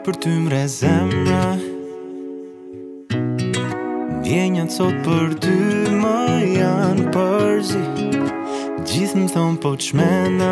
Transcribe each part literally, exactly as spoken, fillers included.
për ty mre zemra. Ndjenjat sot për ty më janë përzi, gjithë më thonë po t'shmena.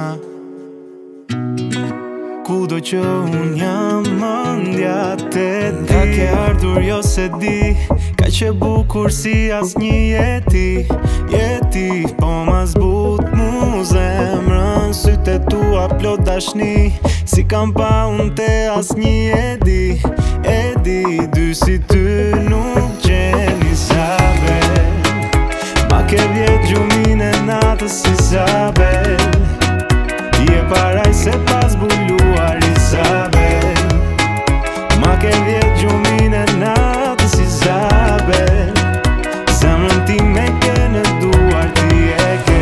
Kudo që unë jam mëndja te ti. Ka ke ardhur jo se di, ka që bukur si as një jeti. Jeti, po ma zbut mu zemrën, syte tua plot dashni. Si kam pa unë te as një edi, edi, dy si ty nuk qeni Isabel. Ma ke vjet gjumin e natës Isabel, je paraj se pas buluar Isabel. Ma ke vjet gjumin e natës Isabel, zemrën ti me ke në duar ti e ke.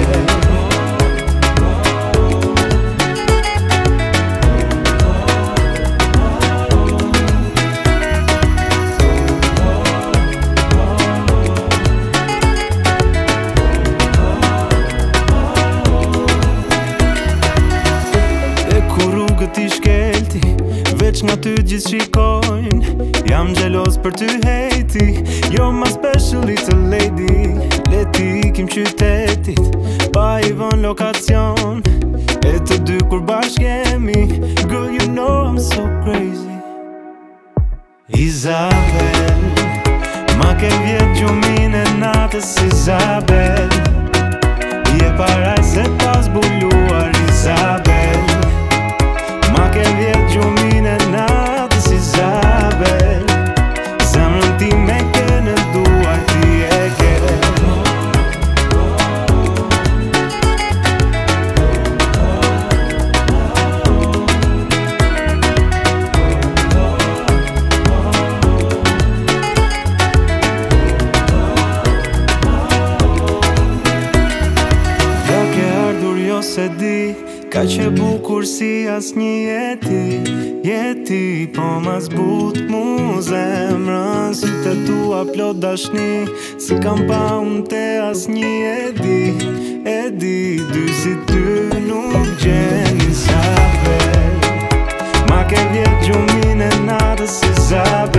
Ti shkelti, veç nga ty gjithë shikojnë. Jam gjelos për ty hejti, you're my special little lady. Leti ikim qytetit, pa i vën lokacion, e të dy kur bashk jemi. Girl, you know I'm so crazy Isabel, ma ke vjet gjumin e natës Isabel, je paraj se pas buluar Isabel. Ma ke vjet gjumin e natës Isabel, zemrën ti me ke në duar ti e ke. Ja ke ardhur jo se di, ka që bukur si as një jeti. Jeti, po ma zbut mu zemrën, syte tua plot dashni. Si kam pa unë te as një edi, edi, dy si ty nuk gjen Isabel. Ma ke vjet gjumin e natës Isabel,